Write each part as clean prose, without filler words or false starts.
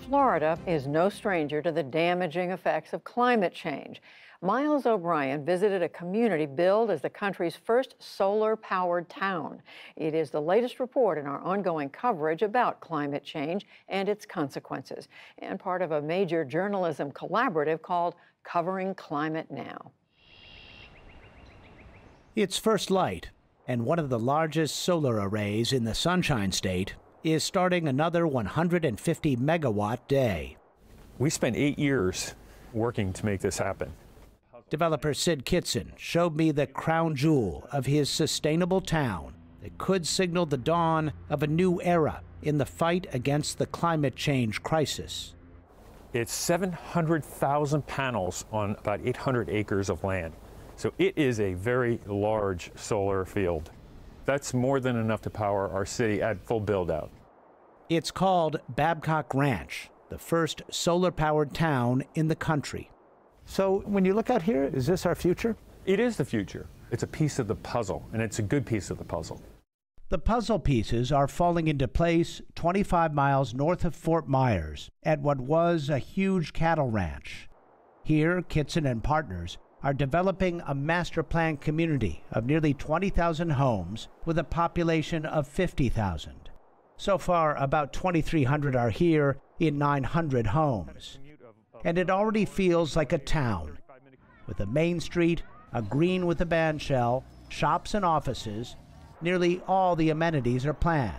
Florida is no stranger to the damaging effects of climate change. Miles O'Brien visited a community billed as the country's first solar-powered town. It is the latest report in our ongoing coverage about climate change and its consequences, and part of a major journalism collaborative called Covering Climate Now. It's first light, and one of the largest solar arrays in the Sunshine State is starting another 150-megawatt day. We spent 8 years working to make this happen. Developer Sid Kitson showed me the crown jewel of his sustainable town that could signal the dawn of a new era in the fight against the climate change crisis. It's 700,000 panels on about 800 acres of land. So it is a very large solar field. That's more than enough to power our city at full build-out. It's called Babcock Ranch, the first solar-powered town in the country. So when you look out here, is this our future? It is the future. It's a piece of the puzzle, and it's a good piece of the puzzle. The puzzle pieces are falling into place 25 miles north of Fort Myers at what was a huge cattle ranch. Here, Kitson and partners are developing a master plan community of nearly 20,000 homes with a population of 50,000. So far, about 2,300 are here in 900 homes. And it already feels like a town, with a main street, a green with a band shell, shops and offices. Nearly all the amenities are planned.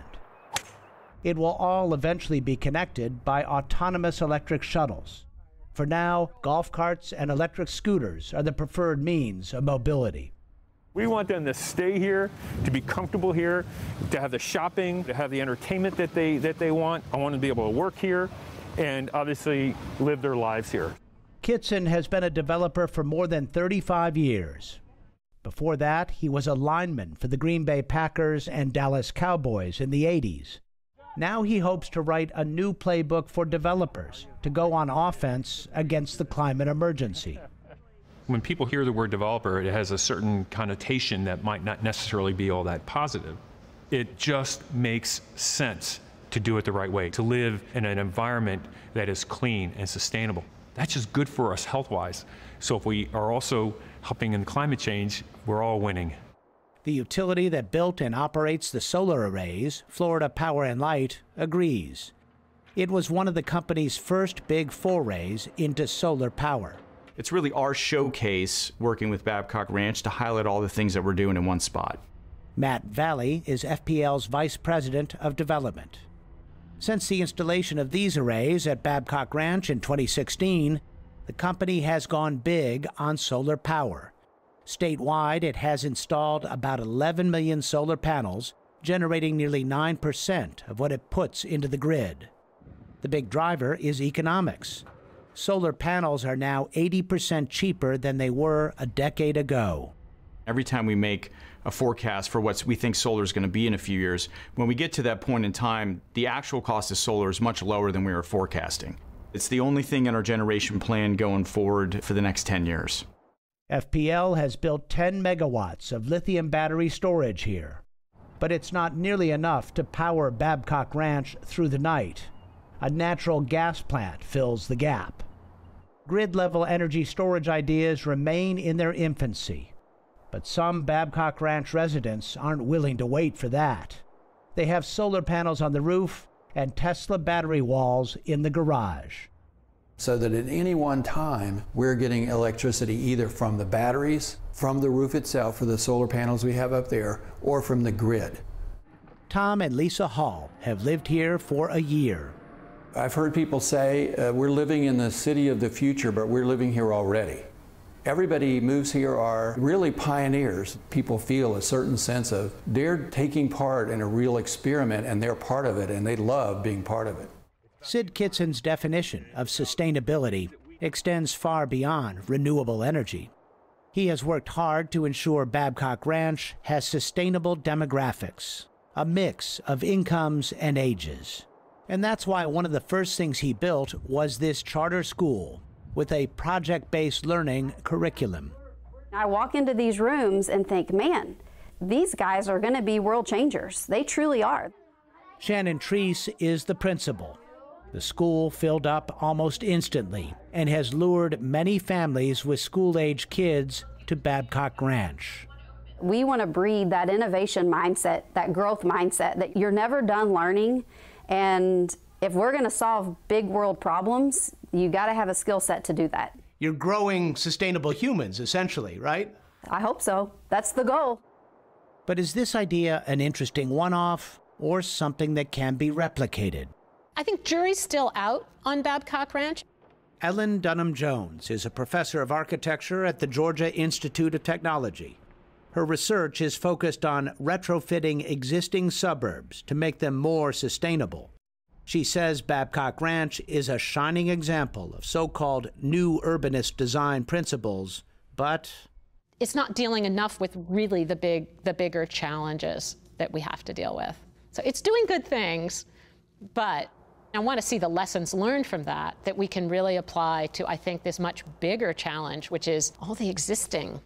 It will all eventually be connected by autonomous electric shuttles. For now, golf carts and electric scooters are the preferred means of mobility. We want them to stay here, to be comfortable here, to have the shopping, to have the entertainment that they want. I want them to be able to work here and obviously live their lives here. Kitson has been a developer for more than 35 years. Before that, he was a lineman for the Green Bay Packers and Dallas Cowboys in the 80s. Now he hopes to write a new playbook for developers to go on offense against the climate emergency. When people hear the word developer, it has a certain connotation that might not necessarily be all that positive. It just makes sense to do it the right way, to live in an environment that is clean and sustainable. That's just good for us health-wise. So if we are also helping in climate change, we're all winning. The utility that built and operates the solar arrays, Florida Power and Light, agrees. It was one of the company's first big forays into solar power. It's really our showcase working with Babcock Ranch to highlight all the things that we're doing in one spot. Matt Valley is FPL's Vice President of Development. Since the installation of these arrays at Babcock Ranch in 2016, the company has gone big on solar power. Statewide, it has installed about 11 million solar panels, generating nearly 9% of what it puts into the grid. The big driver is economics. Solar panels are now 80% cheaper than they were a decade ago. Every time we make a forecast for what we think solar is going to be in a few years, when we get to that point in time, the actual cost of solar is much lower than we were forecasting. It's the only thing in our generation plan going forward for the next 10 years. FPL has built 10 megawatts of lithium battery storage here, but it's not nearly enough to power Babcock Ranch through the night. A natural gas plant fills the gap. Grid-level energy storage ideas remain in their infancy, but some Babcock Ranch residents aren't willing to wait for that. They have solar panels on the roof and Tesla battery walls in the garage. So that at any one time, we're getting electricity either from the batteries, from the roof itself for the solar panels we have up there, or from the grid. Tom and Lisa Hall have lived here for a year. I've heard people say, we're living in the city of the future, but we're living here already. Everybody who moves here are really pioneers. People feel a certain sense of they're taking part in a real experiment and they're part of it and they love being part of it. Sid Kitson's definition of sustainability extends far beyond renewable energy. He has worked hard to ensure Babcock Ranch has sustainable demographics, a mix of incomes and ages. And that's why one of the first things he built was this charter school with a project-based learning curriculum. I walk into these rooms and think, man, these guys are going to be world changers. They truly are. Shannon Treese is the principal. The school filled up almost instantly and has lured many families with school-age kids to Babcock Ranch. We want to breed that innovation mindset, that growth mindset, that you're never done learning. And if we're going to solve big world problems, you got to have a skill set to do that. You're growing sustainable humans, essentially, right? I hope so. That's the goal. But is this idea an interesting one-off or something that can be replicated? I think jury's still out on Babcock Ranch. Ellen Dunham Jones is a professor of architecture at the Georgia Institute of Technology. Her research is focused on retrofitting existing suburbs to make them more sustainable. She says Babcock Ranch is a shining example of so-called new urbanist design principles, but it's not dealing enough with really the bigger challenges that we have to deal with. So it's doing good things, but I want to see the lessons learned from that we can really apply to, I think, this much bigger challenge, which is all the existing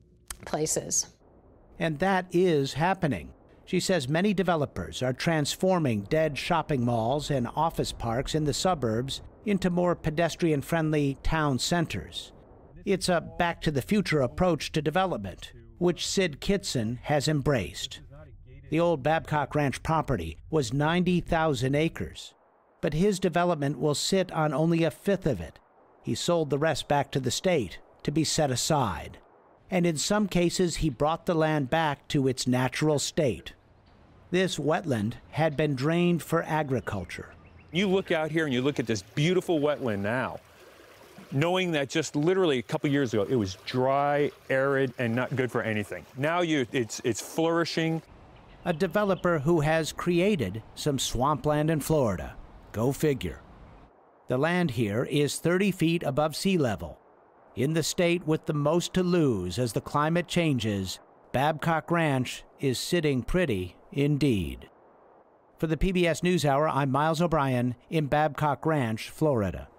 places. And that is happening. She says many developers are transforming dead shopping malls and office parks in the suburbs into more pedestrian-friendly town centers. It's a back-to-the-future approach to development, which Sid Kitson has embraced. The old Babcock Ranch property was 90,000 acres, but his development will sit on only a fifth of it. He sold the rest back to the state to be set aside. And in some cases, he brought the land back to its natural state. This wetland had been drained for agriculture. You look out here and you look at this beautiful wetland now, knowing that just literally a couple years ago, it was dry, arid, and not good for anything. Now it's flourishing. A developer who has created some swampland in Florida. Go figure. The land here is 30 feet above sea level. In the state with the most to lose as the climate changes, Babcock Ranch is sitting pretty indeed. For the PBS NewsHour, I'm Miles O'Brien in Babcock Ranch, Florida.